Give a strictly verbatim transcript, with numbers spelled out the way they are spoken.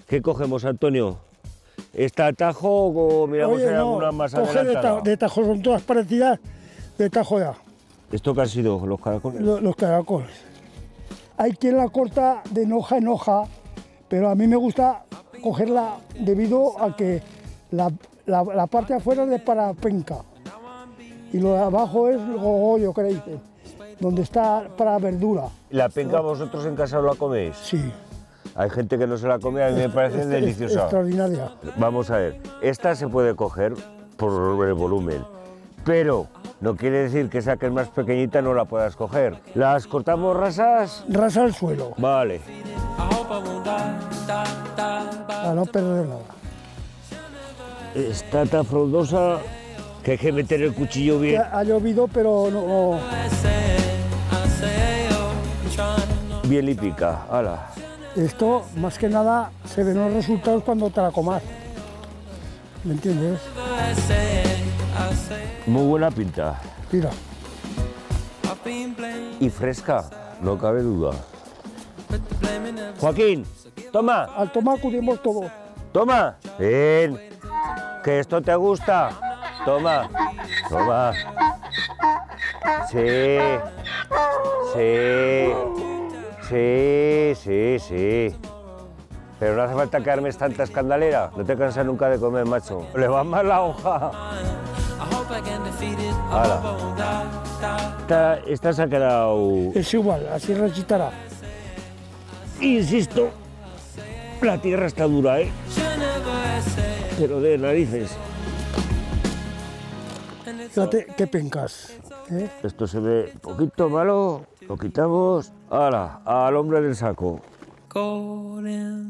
¿Qué cogemos, Antonio? ¿Está tajo o miramos Oye, en no, alguna más coge de, adelantada? ta, de tajo, son todas parecidas de tajo ya, ¿Esto qué han sido, los caracoles? lo- los caracoles. Hay quien la corta de hoja en hoja, pero a mí me gusta cogerla debido a que la, la, la parte de afuera es de para penca y lo de abajo es gogollo, que le dicen, donde está para verdura. ¿La penca vosotros en casa la coméis? Sí, Hay gente que no se la come, a mí me parece es- es- deliciosa. extraordinaria. Vamos a ver, esta se puede coger por el volumen, pero no quiere decir que esa que es más pequeñita no la puedas coger. ¿Las cortamos rasas? Rasa el suelo, Vale. para no perder nada. Está tan frondosa que hay que meter el cuchillo Que bien, ha llovido, pero no, no- bien lípica. Hala. esto más que nada se ven los resultados cuando te la comas. ¿Me entiendes? Muy buena pinta. Mira, Y fresca, no cabe duda. Joaquín, toma, al tomar acudimos todo. toma. Ven, que esto te gusta. Toma, toma. Sí, sí, sí, sí, sí. Pero no hace falta que armes tanta escandalera. No te cansas nunca de comer, macho. Le va mal la hoja. Hala. Esta, esta se ha quedado... Es igual, así recitará. Insisto, la tierra está dura, ¿eh? Pero de narices. Fíjate qué pencas. ¿eh? Esto se ve un poquito malo, lo quitamos. Ahora, al hombre del saco. Golden